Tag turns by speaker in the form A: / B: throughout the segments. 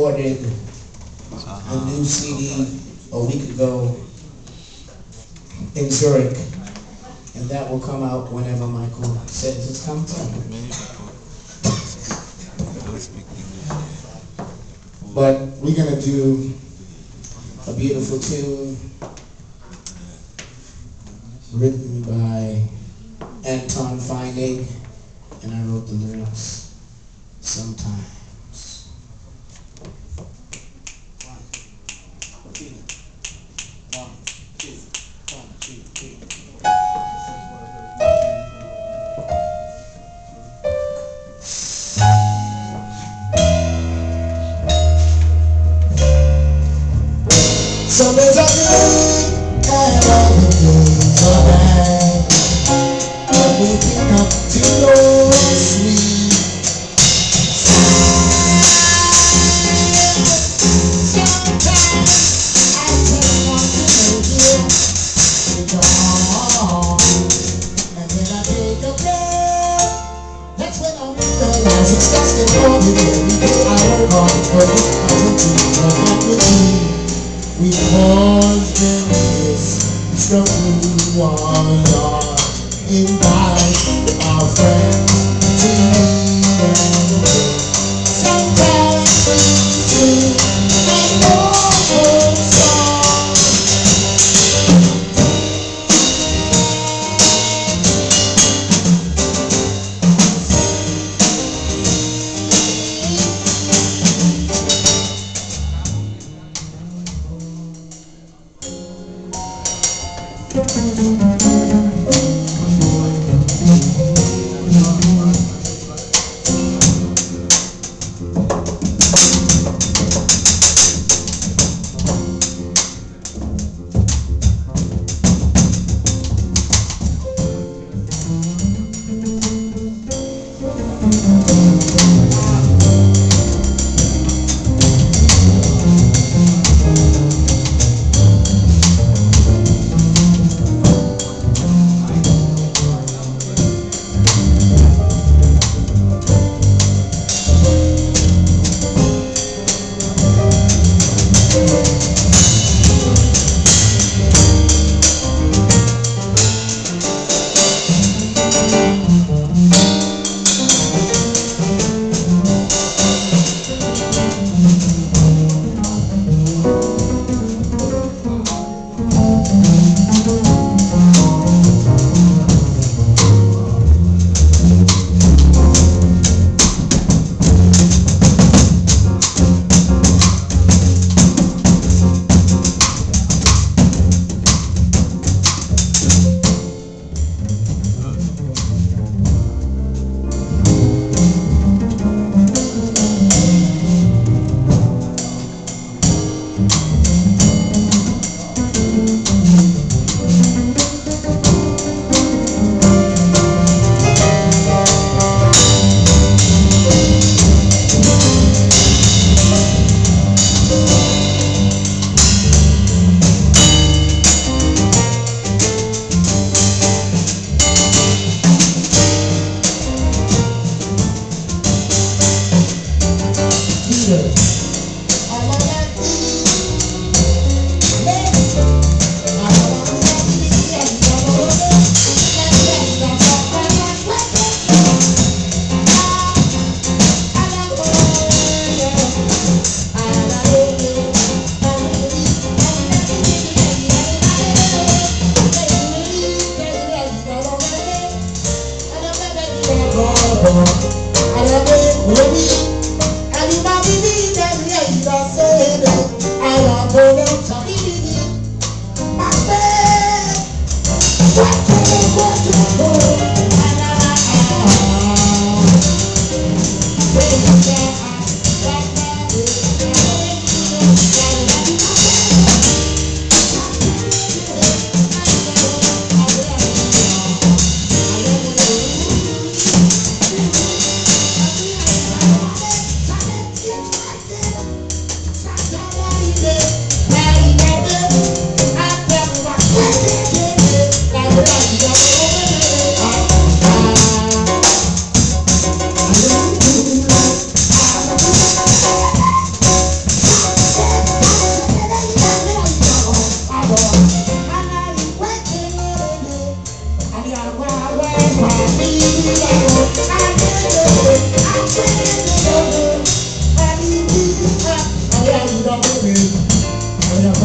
A: recorded a new CD a week ago in Zurich, and that will come out whenever Michael says it's come time. But we're gonna do a beautiful tune written by Anton Feinig, and I wrote the lyrics. Sometimes. Some days are good and other days are bad. Everything up to your sleep. Sometimes I just want to make you gone, and then I take a breath. That's when I realize it's just important. Every day I work hard for it. I want to know what to do. We paused and kissed, struck through our invite our friends to leave and go. Sometimes we sing an old song.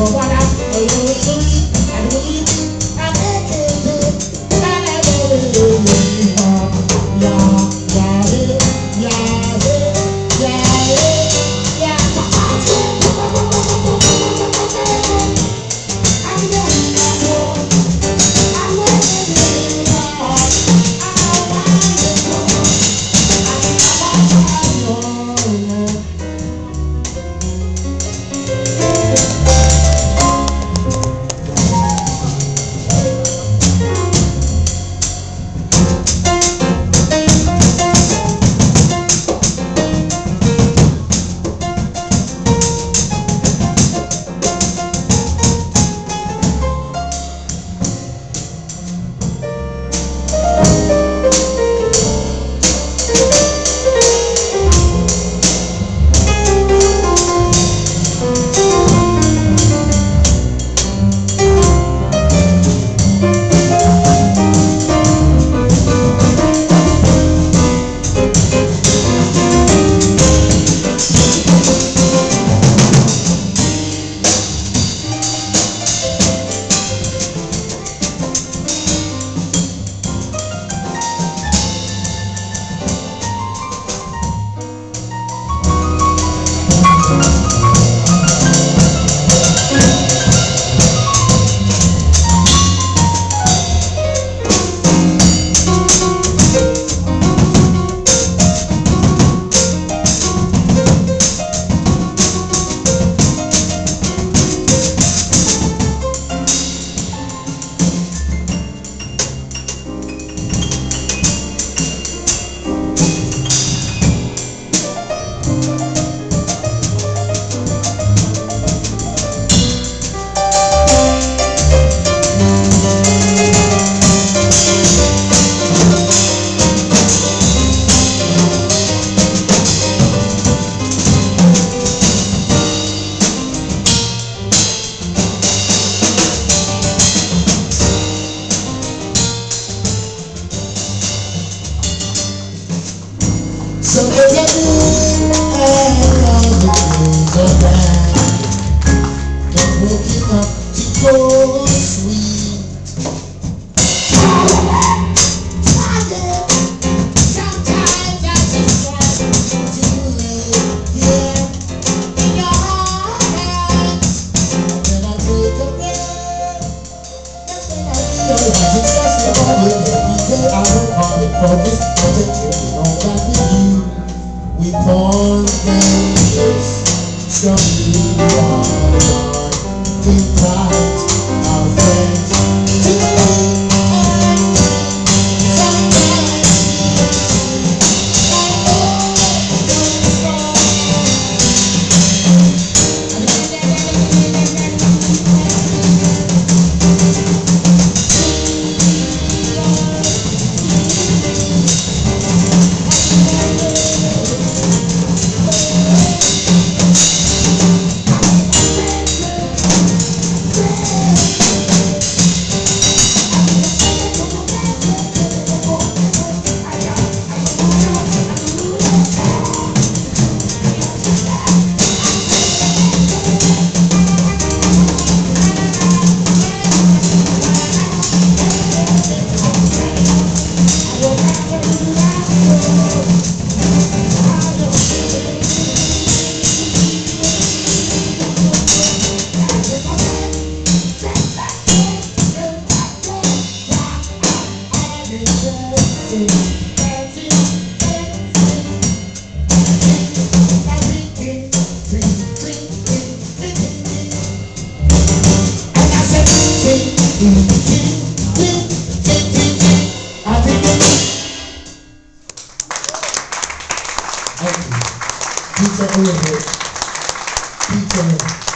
A: So if you do all the things around, don't waking up to go sweet. Sometimes I just want to lay here in your hands. And then I take a breath. That's when I realize it's just all with every day. I work hard for this project. Back with you, we pawn things, some you are, think tight, our friends, today, Pizza a little bit. Pizza.